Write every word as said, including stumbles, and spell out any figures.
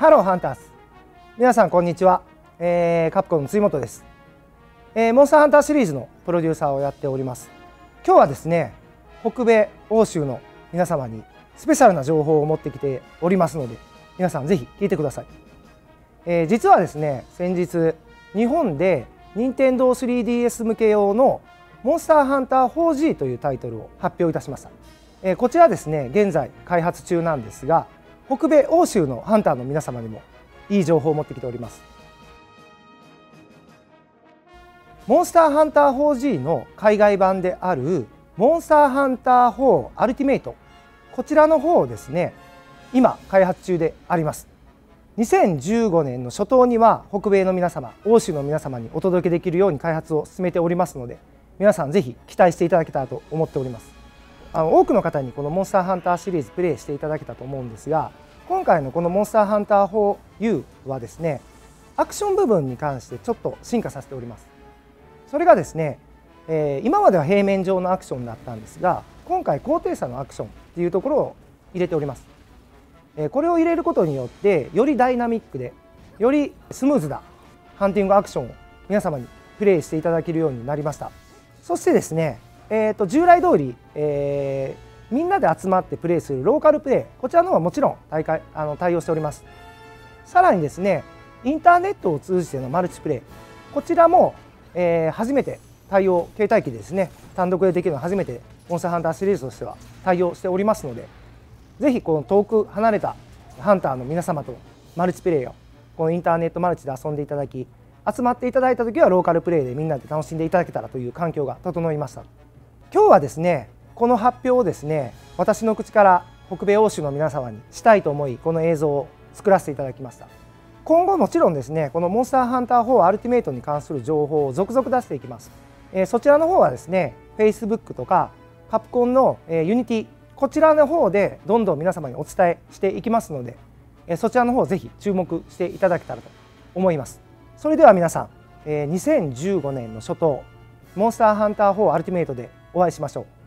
ハローハンターズ、皆さんこんにちは、えー、カプコンの辻本です、えー、モンスターハンターシリーズのプロデューサーをやっております。今日はですね、北米欧州の皆様にスペシャルな情報を持ってきておりますので、皆さんぜひ聞いてください。えー、実はですね、先日日本で任天堂 スリーディーエス 向け用のモンスターハンター フォージー というタイトルを発表いたしました。えー、こちらですね、現在開発中なんですが、北米欧州のハンターの皆様にもいい情報を持ってきております。モンスターハンター フォージー の海外版であるモンスターハンターフォーアルティメイト、こちらの方をですね、今開発中であります。にせんじゅうごねんの初頭には北米の皆様、欧州の皆様にお届けできるように開発を進めておりますので、皆さんぜひ期待していただけたらと思っております。あの多くの方にこのモンスターハンターシリーズプレイしていただけたと思うんですが、今回のこのモンスターハンター フォーユー はですね、アクション部分に関してちょっと進化させております。それがですね、えー、今までは平面上のアクションだったんですが、今回高低差のアクションっていうところを入れております。えー、これを入れることによってよりダイナミックでよりスムーズなハンティングアクションを皆様にプレイしていただけるようになりました。そしてですね、えー、と従来通り、えー、みんなで集まってプレイするローカルプレイ、こちらの方はもちろん大会あの対応しております。さらにですね、インターネットを通じてのマルチプレイ、こちらも、えー、初めて対応、携帯機でですね、単独でできるのは初めてモンスターハンターシリーズとしては対応しておりますので、ぜひこの遠く離れたハンターの皆様とマルチプレイをこのインターネットマルチで遊んでいただき、集まっていただいた時はローカルプレイでみんなで楽しんでいただけたらという環境が整いました。今日はですね、この発表をですね、私の口から北米欧州の皆様にしたいと思い、この映像を作らせていただきました。今後もちろんですね、このモンスターハンターフォーアルティメイトに関する情報を続々出していきます。えー、そちらの方はですね、Facebook とかカプコンの、えー、Unity、こちらの方でどんどん皆様にお伝えしていきますので、えー、そちらの方ぜひ注目していただけたらと思います。それでは皆さん、えー、にせんじゅうごねんの初頭、モンスターハンターフォーアルティメイトでお会いしましょう。